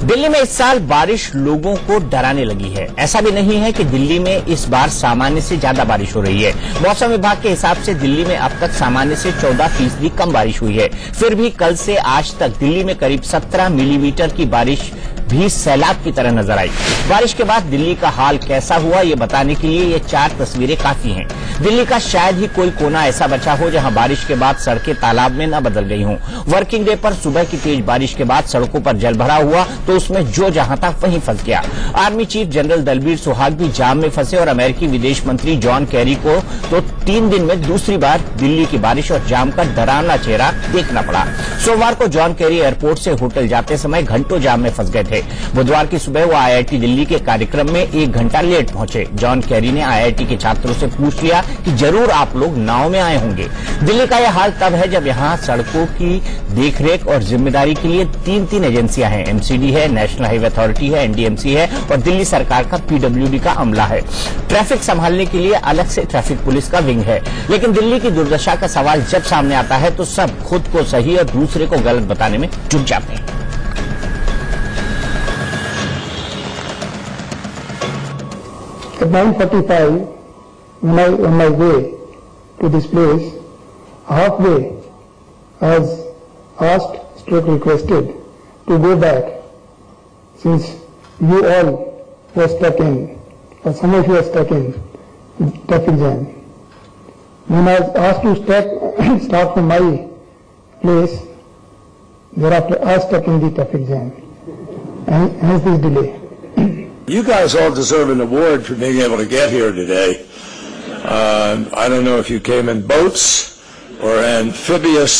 दिल्ली में इस साल बारिश लोगों को डराने लगी है। ऐसा भी नहीं है कि दिल्ली में इस बार सामान्य से ज्यादा बारिश हो रही है। मौसम विभाग के हिसाब से दिल्ली में अब तक सामान्य से 14% कम बारिश हुई है। फिर भी कल से आज तक दिल्ली में करीब 17 मिलीमीटर की बारिश भी सैलाब की तरह नजर आई। बारिश के बाद दिल्ली का हाल कैसा हुआ ये बताने के लिए ये 4 तस्वीरें काफी हैं। दिल्ली का शायद ही कोई कोना ऐसा बचा हो जहां बारिश के बाद सड़कें तालाब में न बदल गई हों। वर्किंग डे पर सुबह की तेज बारिश के बाद सड़कों पर जल भरा हुआ तो उसमें जो जहां था वहीं फंस गया। आर्मी चीफ जनरल दलबीर सुहाग भी जाम में फंसे और अमेरिकी विदेश मंत्री जॉन कैरी को तो 3 दिन में दूसरी बार दिल्ली की बारिश और जाम का डरावना चेहरा देखना पड़ा। सोमवार को जॉन कैरी एयरपोर्ट से होटल जाते समय घंटों जाम में फंस गए थे। बुधवार की सुबह वो आईआईटी दिल्ली के कार्यक्रम में 1 घंटा लेट पहुंचे। जॉन कैरी ने आईआईटी के छात्रों से पूछ लिया कि जरूर आप लोग नाव में आए होंगे। दिल्ली का यह हाल तब है जब यहाँ सड़कों की देखरेख और जिम्मेदारी के लिए 3 एजेंसियां हैं। एमसीडी है, नेशनल हाईवे अथॉरिटी है, एनडीएमसी है और दिल्ली सरकार का पीडब्ल्यूडी का अमला है। ट्रैफिक संभालने के लिए अलग से ट्रैफिक पुलिस का विंग है। लेकिन दिल्ली की दुर्दशा का सवाल जब सामने आता है तो सब खुद को सही और दूसरे को गलत बताने में जुट जाते हैं। At 9:45, on my way to this place, halfway, I was requested to go back, since you all were stuck in, or some of you are stuck in traffic jam. When I was asked to start from my place, thereafter I was stuck in the traffic jam, and hence this delay. You guys all deserve an award for being able to get here today. I don't know if you came in boats or amphibious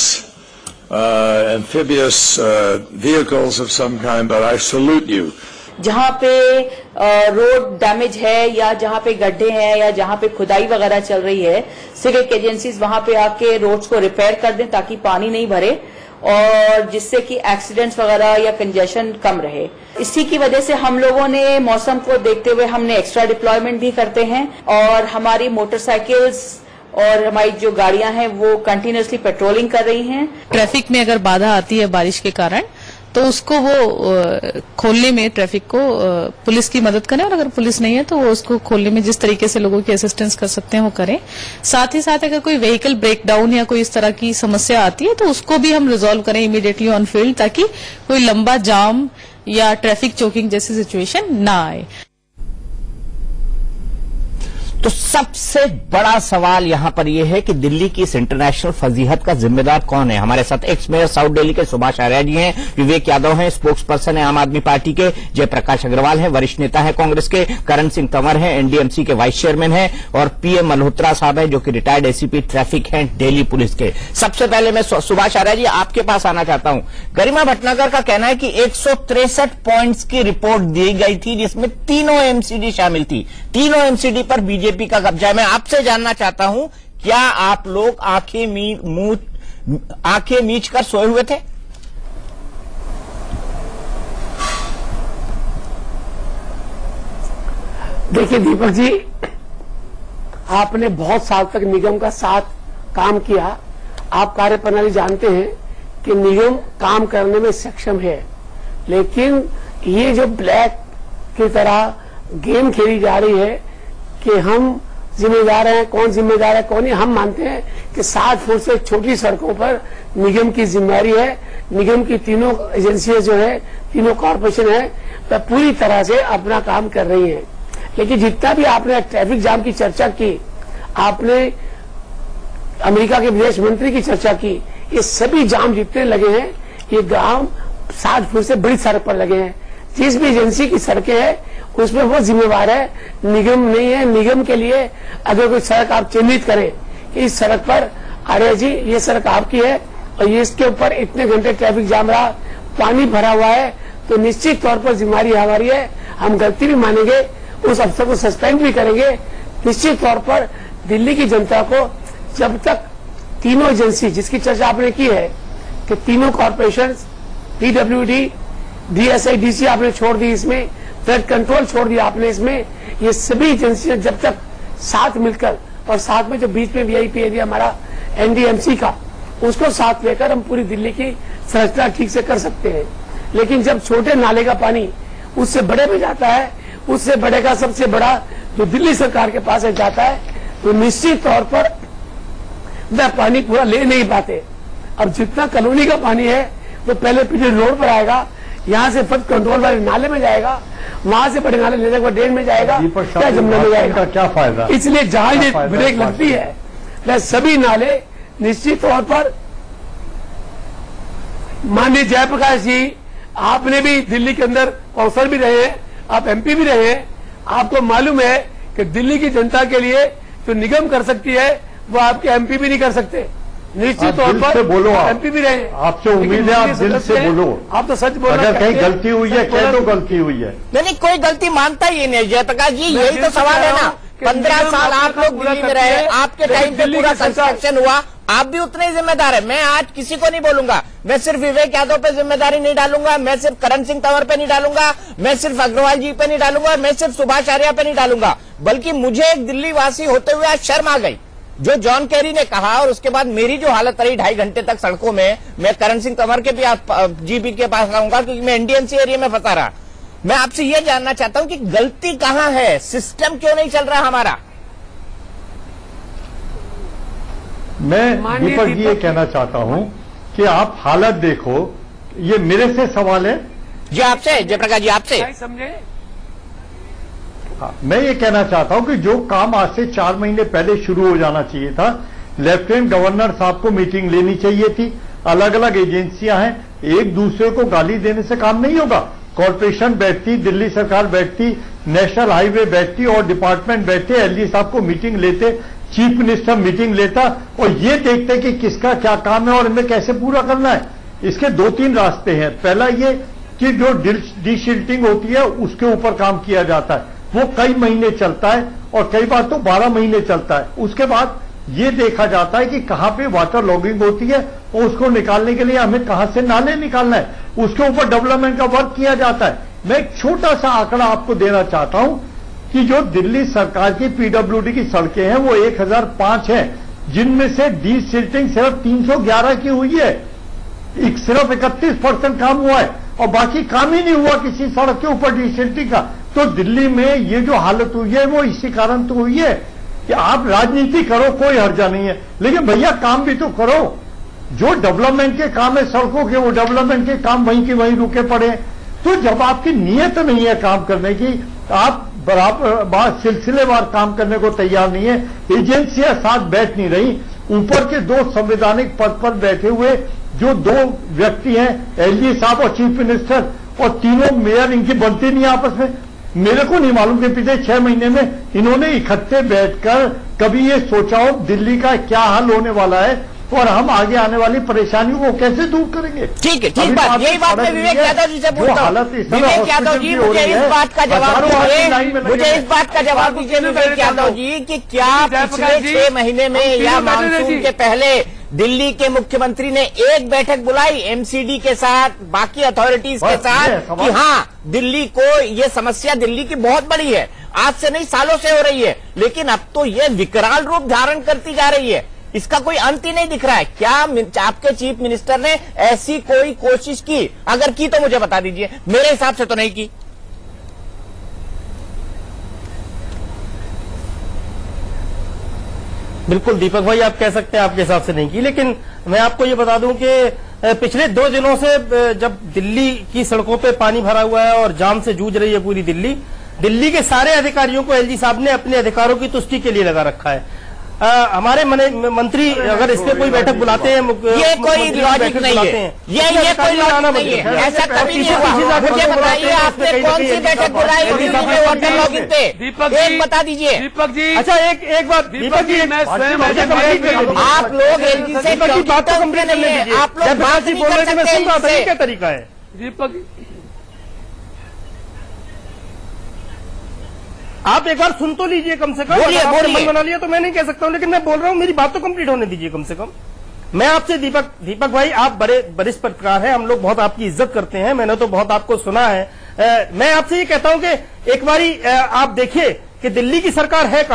vehicles of some kind, but I salute you. जहाँ पे road damage है या जहाँ पे गड्ढे हैं या जहाँ पे खुदाई वगैरह चल रही है, सिविक एजेंसीज वहाँ पे आके रोड्स को रिपेयर कर दें ताकि पानी नहीं भरे और जिससे कि एक्सीडेंट्स वगैरह या कंजेशन कम रहे। इसी की वजह से हम लोगों ने मौसम को देखते हुए हमने एक्स्ट्रा डिप्लॉयमेंट भी करते हैं और हमारी मोटरसाइकिल्स और हमारी जो गाड़ियां हैं वो कंटिन्यूअसली पेट्रोलिंग कर रही हैं। ट्रैफिक में अगर बाधा आती है बारिश के कारण तो उसको वो खोलने में ट्रैफिक को पुलिस की मदद करें और अगर पुलिस नहीं है तो वो उसको खोलने में जिस तरीके से लोगों की असिस्टेंस कर सकते हैं वो करें। साथ ही साथ अगर कोई व्हीकल ब्रेकडाउन या कोई इस तरह की समस्या आती है तो उसको भी हम रिजॉल्व करें इमीडिएटली ऑन फील्ड ताकि कोई लंबा जाम या ट्रैफिक चोकिंग जैसी सिचुएशन ना आए। तो सबसे बड़ा सवाल यहां पर यह है कि दिल्ली की इस इंटरनेशनल फजीहत का जिम्मेदार कौन है। हमारे साथ एक्स मेयर साउथ दिल्ली के सुभाष आर्या जी हैं, विवेक यादव हैं, स्पोक्स पर्सन है आम आदमी पार्टी के, जयप्रकाश अग्रवाल हैं, वरिष्ठ नेता है कांग्रेस के, करण सिंह तंवर हैं, एनडीएमसी के वाइस चेयरमैन हैं और पीएम मल्होत्रा साहब हैं जो कि रिटायर्ड एसीपी ट्रैफिक हैं दिल्ली पुलिस के। सबसे पहले मैं सुभाष आर्या जी आपके पास आना चाहता हूं। गरिमा भटनागर का कहना है कि 163 पॉइंट्स की रिपोर्ट दी गई थी जिसमें तीनों एमसीडी शामिल थी। तीनों एमसीडी पर बीजेपी का कब्जा है। मैं आपसे जानना चाहता हूं, क्या आप लोग आंखें मीच कर सोए हुए थे? देखिए दीपक जी, आपने बहुत साल तक निगम का साथ काम किया। आप कार्यप्रणाली जानते हैं कि निगम काम करने में सक्षम है, लेकिन ये जो ब्लैक की तरह गेम खेली जा रही है कि हम जिम्मेदार हैं, कौन जिम्मेदार है कौन नहीं, हम मानते हैं कि 60 फुट से छोटी सड़कों पर निगम की जिम्मेदारी है। निगम की तीनों एजेंसियां जो है, तीनों कॉर्पोरेशन है, वह पूरी तरह से अपना काम कर रही हैं। लेकिन जितना भी आपने ट्रैफिक जाम की चर्चा की, आपने अमेरिका के विदेश मंत्री की चर्चा की, ये सभी जाम जितने लगे हैं ये गांव 60 फुट से बड़ी सड़क पर लगे हैं। जिस भी एजेंसी की सड़कें हैं उसमें वो जिम्मेवार है, निगम नहीं है। निगम के लिए अगर कोई सड़क आप चिन्हित करें कि इस सड़क पर आर्या जी ये सड़क आपकी है और ये इसके ऊपर इतने घंटे ट्रैफिक जाम रहा, पानी भरा हुआ है, तो निश्चित तौर पर जिम्मेवारी हमारी है। हम गलती भी मानेंगे, उस अफसर को सस्पेंड भी करेंगे। निश्चित तौर पर दिल्ली की जनता को जब तक तीनों एजेंसी जिसकी चर्चा आपने की है कि तीनों कॉर्पोरेशन, पीडब्ल्यूडी, डीएसआई, डीसी आपने छोड़ दी, इसमें फ्लड कंट्रोल छोड़ दिया आपने, इसमें ये सभी एजेंसियां जब तक साथ मिलकर और साथ में जो बीच में वीआईपी एरिया हमारा एनडीएमसी का, उसको साथ लेकर हम पूरी दिल्ली की संरचना ठीक से कर सकते हैं। लेकिन जब छोटे नाले का पानी उससे बड़े में जाता है, उससे बड़े का सबसे बड़ा जो दिल्ली सरकार के पास जाता है, तो निश्चित तौर पर वह पानी पूरा ले नहीं पाते। अब जितना कॉलोनी का पानी है वो पहले पीछे रोड पर आएगा, यहाँ से फ्लड कंट्रोल वाले नाले में जाएगा, वहां से बड़े नाले लेने के बाद ड्रेन में जाएगा, क्या जमुना में जाएगा, क्या फायदा। इसलिए जहां ये ब्रेक लगती है वह सभी नाले निश्चित तौर पर। माननीय जयप्रकाश जी, आपने भी दिल्ली के अंदर काउंसलर भी रहे हैं, आप MP भी रहे हैं, आपको मालूम है कि दिल्ली की जनता के लिए जो निगम कर सकती है वो आपके MP भी नहीं कर सकते। निश्चित तौर पर बोलो, MP भी रहे, आपसे उम्मीद है आप दिल से बोलो। आप तो सच बोलो, अगर कहीं गलती हुई है कह दो गलती हुई है। नहीं, कोई गलती मानता ही नहीं जयप्रकाश जी, यही तो सवाल है ना। 15 साल आप लोग दिल्ली में रहे, आपके टाइम पे पूरा कंस्ट्रक्शन हुआ, आप भी उतने ही जिम्मेदार है। मैं आज किसी को नहीं बोलूंगा, मैं सिर्फ विवेक यादव पे जिम्मेदारी नहीं डालूंगा, मैं सिर्फ करण सिंह तंवर पे नहीं डालूंगा, मैं सिर्फ अग्रवाल जी पे नहीं डालूंगा, मैं सिर्फ सुभाष आर्या पे नहीं डालूंगा, बल्कि मुझे एक दिल्ली वासी होते हुए आज शर्म आ गई जो जॉन कैरी ने कहा। और उसके बाद मेरी जो हालत रही 2.5 घंटे तक सड़कों में, मैं करण सिंह तंवर के भी जीपी के पास रहूंगा क्योंकि मैं NDMC एरिया में फंसा रहा। मैं आपसे यह जानना चाहता हूं कि गलती कहां है, सिस्टम क्यों नहीं चल रहा हमारा। मैं दीपक जी ये कहना चाहता हूं कि आप हालत देखो, ये मेरे से सवाल है जी, आपसे जयप्रकाश जी, आपसे समझे। मैं ये कहना चाहता हूं कि जो काम आज से 4 महीने पहले शुरू हो जाना चाहिए था, लेफ्टिनेंट गवर्नर साहब को मीटिंग लेनी चाहिए थी। अलग अलग एजेंसियां हैं, एक दूसरे को गाली देने से काम नहीं होगा। कॉर्पोरेशन बैठती, दिल्ली सरकार बैठती, नेशनल हाईवे बैठती और डिपार्टमेंट बैठते, LG साहब को मीटिंग लेते, चीफ मिनिस्टर मीटिंग लेता और ये देखते कि किसका क्या काम है और इन्हें कैसे पूरा करना है। इसके 2-3 रास्ते हैं। पहला ये कि जो डिशिल्टिंग होती है उसके ऊपर काम किया जाता है, वो कई महीने चलता है और कई बार तो 12 महीने चलता है। उसके बाद ये देखा जाता है कि कहां पे वाटर लॉगिंग होती है और उसको निकालने के लिए हमें कहां से नाले निकालना है, उसके ऊपर डेवलपमेंट का वर्क किया जाता है। मैं एक छोटा सा आंकड़ा आपको देना चाहता हूं कि जो दिल्ली सरकार की PWD की सड़कें हैं वो 1005 हैं, जिनमें से डिसिल्टिंग सिर्फ 311 की हुई है, सिर्फ 31% काम हुआ है और बाकी काम ही नहीं हुआ किसी सड़क के ऊपर डिसिल्टिंग का। तो दिल्ली में ये जो हालत हुई है वो इसी कारण तो हुई है कि आप राजनीति करो, कोई हर्जा नहीं है, लेकिन भैया काम भी तो करो। जो डेवलपमेंट के काम है सड़कों के, वो डेवलपमेंट के काम वहीं के वहीं रुके पड़े। तो जब आपकी नीयत नहीं है काम करने की, आप बराबर सिलसिलेवार काम करने को तैयार नहीं है, एजेंसियां साथ बैठ नहीं रही, ऊपर के 2 संवैधानिक पद पर बैठे हुए जो 2 व्यक्ति हैं, LG साहब और चीफ मिनिस्टर, और तीनों मेयर, इनकी बनती नहीं आपस में। मेरे को नहीं मालूम कि पिछले 6 महीने में इन्होंने इकट्ठे बैठकर कभी ये सोचा हो दिल्ली का क्या हाल होने वाला है और हम आगे आने वाली परेशानियों को कैसे दूर करेंगे। ठीक है, ठीक बात, यही बात मैं विवेक यादव जी से पूछता हूं। विवेक यादव जी, मुझे इस बात का जवाब दीजिए, मुझे इस बात का जवाब दीजिए विवेक यादव जी कि क्या पिछले 6 महीने में या मानसून के पहले दिल्ली के मुख्यमंत्री ने एक बैठक बुलाई MCD के साथ, बाकी अथॉरिटीज के साथ कि हाँ दिल्ली को ये समस्या दिल्ली की बहुत बड़ी है, आज से नहीं सालों से हो रही है, लेकिन अब तो ये विकराल रूप धारण करती जा रही है, इसका कोई अंत ही नहीं दिख रहा है। क्या आपके चीफ मिनिस्टर ने ऐसी कोई कोशिश की? अगर की तो मुझे बता दीजिए, मेरे हिसाब से तो नहीं की। बिल्कुल दीपक भाई, आप कह सकते हैं आपके हिसाब से नहीं की, लेकिन मैं आपको ये बता दूं कि पिछले 2 दिनों से जब दिल्ली की सड़कों पे पानी भरा हुआ है और जाम से जूझ रही है पूरी दिल्ली के सारे अधिकारियों को LG साहब ने अपने अधिकारों की तुष्टि के लिए लगा रखा है। हमारे मंत्री अगर इस पे कोई बैठक बुलाते हैं, ये कोई लॉजिक नहीं है, ये कोई लॉजिक नहीं है, ऐसा कभी नहीं हुआ। मुझे बताइए आपने कौन सी बैठक बुलाई वाटर लॉगिंग पे, एक बता दीजिए। दीपक जी, अच्छा एक बात दीपक जी, आप लोग LG से बात तो कंप्लीट नहीं है, आप लोग बात नहीं कर सकते, क्या तरीका है दीपक? आप एक बार सुन तो लीजिए कम से कम। आपने मन बना लिया तो मैं नहीं कह सकता हूं, लेकिन मैं बोल रहा हूं मेरी बात तो कंप्लीट होने दीजिए कम से कम। मैं आपसे दीपक भाई, आप बड़े वरिष्ठ पत्रकार हैं, हम लोग बहुत आपकी इज्जत करते हैं, मैंने तो बहुत आपको सुना है। मैं आपसे ये कहता हूं कि एक बारी आप देखिए कि दिल्ली की सरकार है कहां।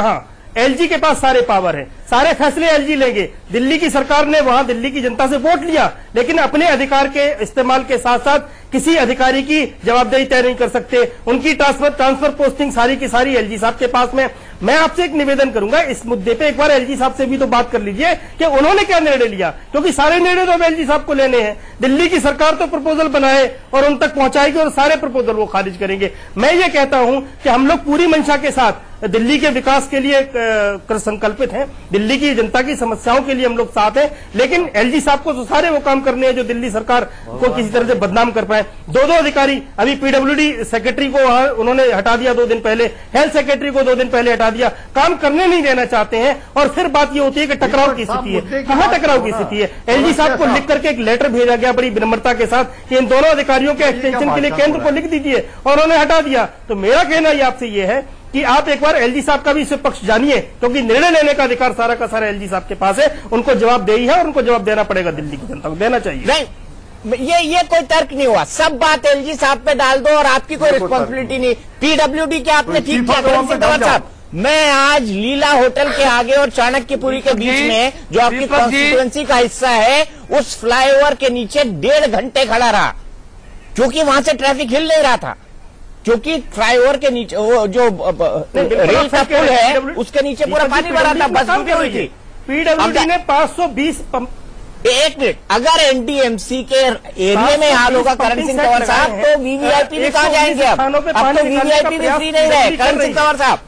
एलजी के पास सारे पावर हैं, सारे फैसले एलजी लेंगे। दिल्ली की सरकार ने वहां दिल्ली की जनता से वोट लिया, लेकिन अपने अधिकार के इस्तेमाल के साथ साथ किसी अधिकारी की जवाबदेही तय नहीं कर सकते। उनकी ट्रांसफर पोस्टिंग सारी की सारी एलजी साहब के पास में। मैं आपसे एक निवेदन करूंगा, इस मुद्दे पे एक बार एलजी साहब से भी तो बात कर लीजिए कि उन्होंने क्या निर्णय लिया, क्योंकि सारे निर्णय तो अब एलजी साहब को लेने हैं। दिल्ली की सरकार तो प्रपोजल बनाए और उन तक पहुंचाएगी और सारे प्रपोजल वो खारिज करेंगे। मैं ये कहता हूं कि हम लोग पूरी मंशा के साथ दिल्ली के विकास के लिए संकल्पित हैं, दिल्ली की जनता की समस्याओं के लिए हम लोग साथ हैं, लेकिन एलजी साहब को तो सारे वो काम करने हैं जो दिल्ली सरकार को किसी तरह से बदनाम कर पाए। दो अधिकारी, अभी पीडब्ल्यूडी सेक्रेटरी को उन्होंने हटा दिया 2 दिन पहले, हेल्थ सेक्रेटरी को 2 दिन पहले हटा दिया, काम करने नहीं देना चाहते हैं। और फिर बात ये होती है कि टकराव की स्थिति है। कहां टकराव की स्थिति है? एलजी साहब को लिख करके एक लेटर भेजा गया बड़ी विनम्रता के साथ कि इन दोनों अधिकारियों के एक्सटेंशन के लिए केंद्र को लिख दीजिए, और उन्होंने हटा दिया। तो मेरा कहना ये आपसे ये है कि आप एक बार एलजी साहब का भी इस पक्ष जानिए, क्योंकि निर्णय लेने का अधिकार सारा का सारा एलजी साहब के पास है। उनको जवाबदेही है और उनको जवाब देना पड़ेगा, दिल्ली की जनता को देना चाहिए। नहीं, ये कोई तर्क नहीं हुआ। सब बात एलजी साहब पे डाल दो और आपकी कोई रिस्पॉन्सिबिलिटी नहीं। पीडब्ल्यूडी क्या आपने ठीक किया करण सिंह तंवर साहब? मैं आज लीला होटल के आगे और चाणक्यपुरी के बीच में जो आपकी कॉन्स्टिट्यूएंसी का हिस्सा है, उस फ्लाईओवर के नीचे 1.5 घंटे खड़ा रहा, क्योंकि वहां से ट्रैफिक हिल नहीं रहा था, क्योंकि फ्लाईओवर के नीचे वो जो रेल का पुल है उसके नीचे पूरा पानी भरा था, बस डूबी हुई थी। पीडब्ल्यूडी ने 520 एक मिनट, अगर एनडीएमसी के एरिया में हाल होगा करण सिंह तंवर साहब, तो वीवीआईपी भी कहां जाएंगे? अब तो वीवीआईपी भी फ्री नहीं रहे। करण सिंह तंवर साहब,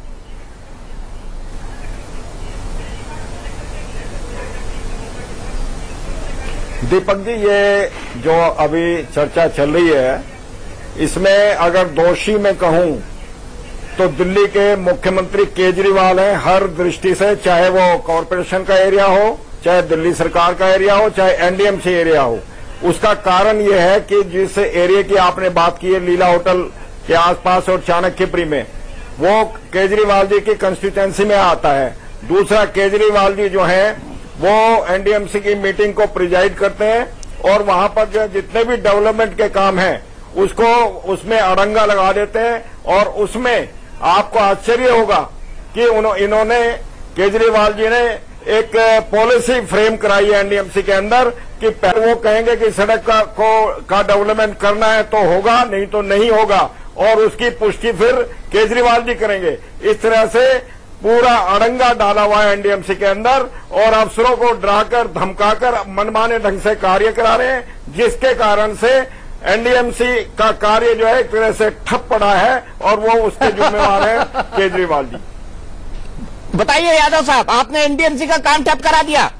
दीपक जी, ये जो अभी चर्चा चल रही है, इसमें अगर दोषी मैं कहूं तो दिल्ली के मुख्यमंत्री केजरीवाल हैं हर दृष्टि से, चाहे वो कॉरपोरेशन का एरिया हो, चाहे दिल्ली सरकार का एरिया हो, चाहे एनडीएमसी एरिया हो। उसका कारण ये है कि जिस एरिया की आपने बात की है, लीला होटल के आसपास और चाणक्यपुरी में, वो केजरीवाल जी की कंस्टिट्यूएंसी में आता है। दूसरा, केजरीवाल जी जो है वो एनडीएमसी की मीटिंग को प्रिजाइड करते हैं और वहां पर जो जितने भी डेवलपमेंट के काम हैं उसको उसमें अड़ंगा लगा देते हैं। और उसमें आपको आश्चर्य होगा कि इन्होंने केजरीवाल जी ने एक पॉलिसी फ्रेम कराई है एनडीएमसी के अंदर कि पहले वो कहेंगे कि सड़क का डेवलपमेंट करना है तो होगा, नहीं तो नहीं होगा, और उसकी पुष्टि फिर केजरीवाल जी करेंगे। इस तरह से पूरा अड़ंगा डाला हुआ है एनडीएमसी के अंदर और अफसरों को डराकर धमकाकर मनमाने ढंग से कार्य करा रहे हैं, जिसके कारण से एनडीएमसी का कार्य जो है एक तरह से ठप पड़ा है और वो उसके जिम्मेवार है केजरीवाल जी। बताइए यादव साहब, आपने एनडीएमसी का काम ठप करा दिया।